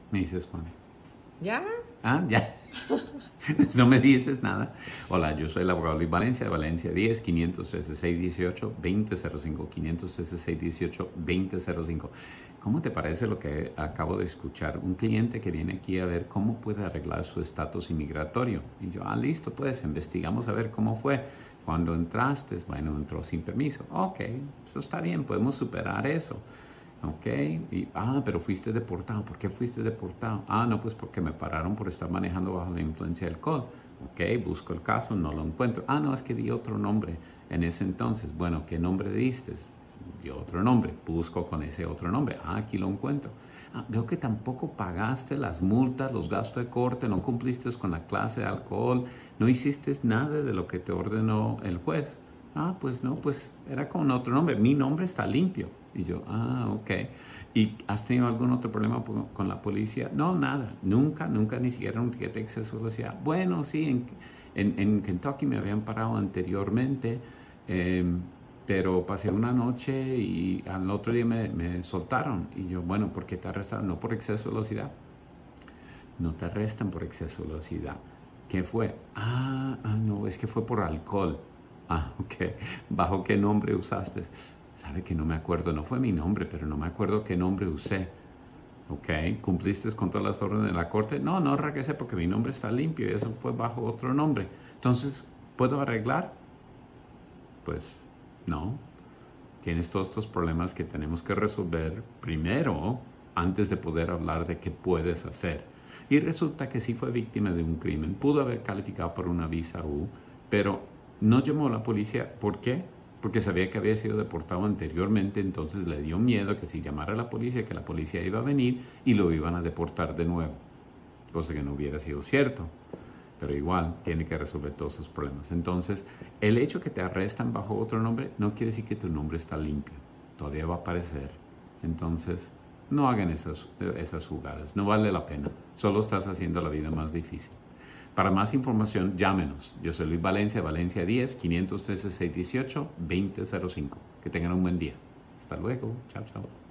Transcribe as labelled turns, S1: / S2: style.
S1: Me dices cuándo.
S2: ¿Ya?
S1: Ah, ya. No me dices nada. Hola, yo soy el abogado Luis Valencia de Valencia 10 513 18 2005 513 18 2005. ¿Cómo te parece lo que acabo de escuchar? Un cliente que viene aquí a ver cómo puede arreglar su estatus inmigratorio. Y yo, listo, pues investigamos a ver cómo fue. Cuando entraste, bueno, entró sin permiso. Ok, eso está bien, podemos superar eso. Ok, pero fuiste deportado. ¿Por qué fuiste deportado? No, pues porque me pararon por estar manejando bajo la influencia del alcohol. Ok, busco el caso, no lo encuentro. No, es que di otro nombre en ese entonces. Bueno, ¿qué nombre diste? Di otro nombre, busco con ese otro nombre. Aquí lo encuentro. Veo que tampoco pagaste las multas, los gastos de corte, no cumpliste con la clase de alcohol, no hiciste nada de lo que te ordenó el juez. Pues no, pues era con otro nombre. Mi nombre está limpio. Y yo, ok. ¿Y has tenido algún otro problema con la policía? No, nada. Nunca, ni siquiera un ticket de exceso de velocidad. Bueno, sí, en Kentucky me habían parado anteriormente, pero pasé una noche y al otro día me soltaron. Y yo, bueno, ¿por qué te arrestaron? No por exceso de velocidad. No te arrestan por exceso de velocidad. ¿Qué fue? No, es que fue por alcohol. Ok. ¿Bajo qué nombre usaste? Sabe que no me acuerdo. No fue mi nombre, pero no me acuerdo qué nombre usé. Ok. ¿Cumpliste con todas las órdenes de la corte? No regresé porque mi nombre está limpio y eso fue bajo otro nombre. Entonces, ¿puedo arreglar? Pues, no. Tienes todos estos problemas que tenemos que resolver primero antes de poder hablar de qué puedes hacer. Y resulta que sí fue víctima de un crimen. Pudo haber calificado por una visa U, pero no llamó a la policía. ¿Por qué? Porque sabía que había sido deportado anteriormente, entonces le dio miedo que si llamara a la policía, que la policía iba a venir y lo iban a deportar de nuevo. Cosa que no hubiera sido cierto. Pero igual tiene que resolver todos sus problemas. Entonces, el hecho que te arrestan bajo otro nombre no quiere decir que tu nombre está limpio. Todavía va a aparecer. Entonces, no hagan esas jugadas. No vale la pena. Solo estás haciendo la vida más difícil. Para más información, llámenos. Yo soy Luis Valencia, Valencia 10 513 18 2005. Que tengan un buen día. Hasta luego. Chao, chao.